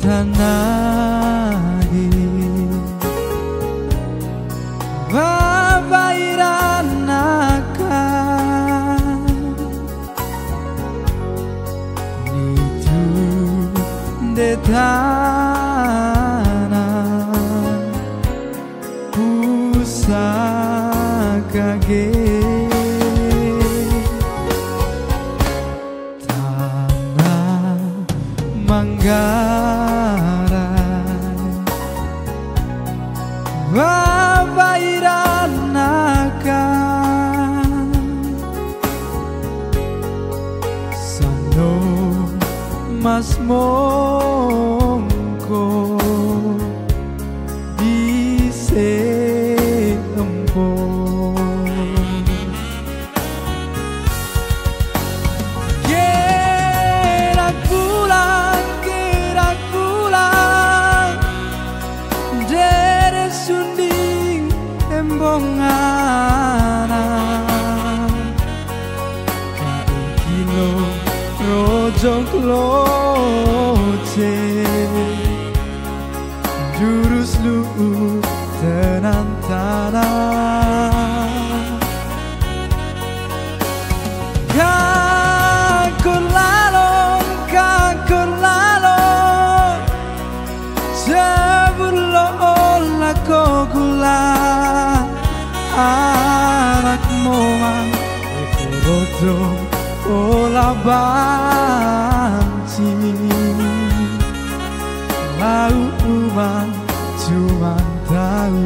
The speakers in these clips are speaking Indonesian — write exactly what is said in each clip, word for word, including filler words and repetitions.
tanagi babairanaka nitu detana pusakage Manggarai babairanaka sano mas mongko ise empo bongana kaikilo rojo kloce jurus lu tenan tanah kakun lalong kakun lalong sebelum lako gula anak moang ekorodo ola banci lau umang cuma tahu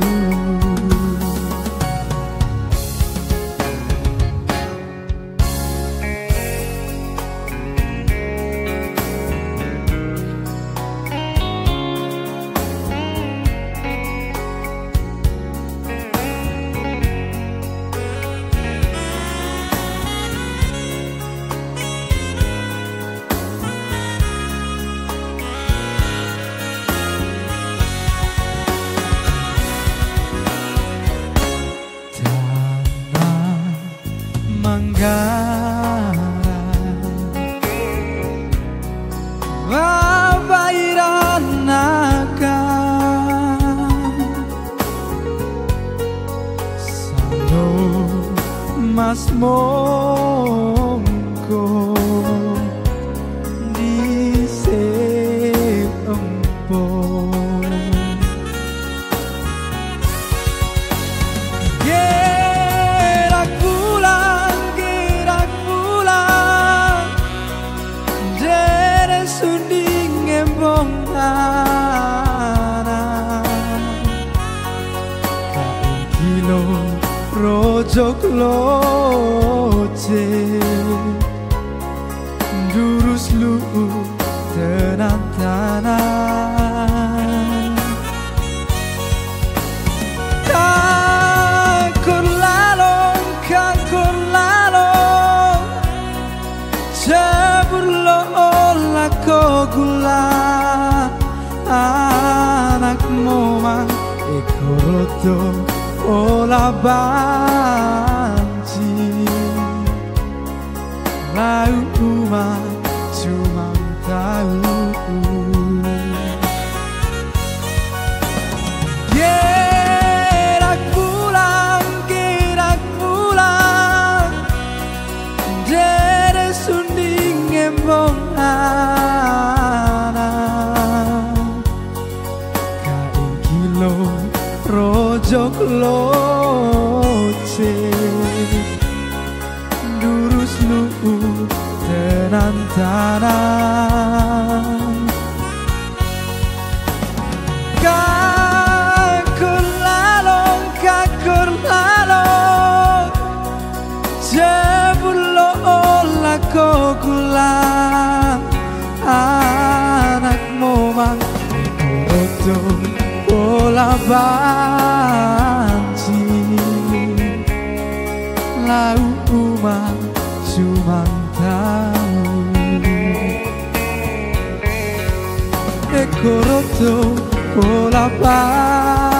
Manggarai babairanaka sano mas mongko dise empo kaikilo rojo kloce jurus lu tenan tanah kakun lalong kakun lalong sebelum lako gula anak momang ekorodo ola banci lau umang cuma tahu gerak pulang gerak pulang dere sunding embong rojo kloce durus lu tenan tanah kakun lalong kakun lalong sebelum lako gula anak momang ekorodo ola banci lau umang cuma tahu ekorodo ola banci